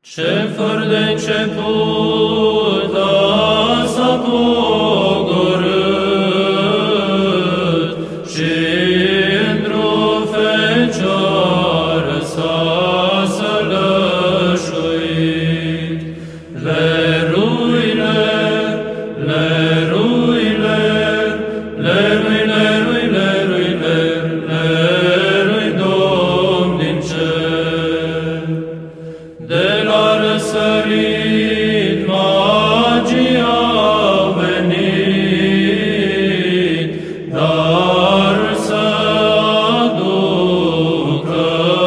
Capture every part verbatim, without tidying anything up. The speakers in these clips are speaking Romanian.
Ce fără de început s-a pogorât și într-o fecioară s-a sălășuit. Leruile, leruile, lerui, lerui, lerui, lerui, lerui, Domn din cer. De la răsărit magia a venit, dar să aducă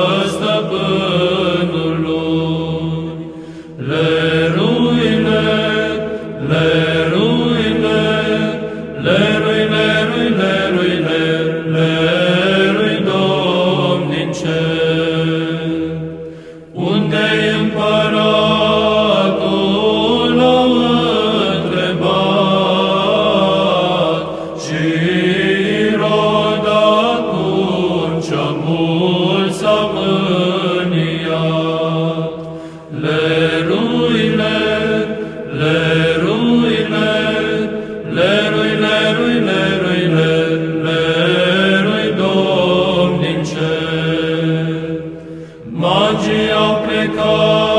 stăpânului. Leruile, leruile, lerui, lerui, lerui, lerui, lerui, Domn din cer. Unde-i împăratul, l-au întrebat, și Irod atunci mult s-a mâniat. Leruile, leruile, lerui, lerui, lerui, lerui, lerui, Domn din cer. Magii au plecat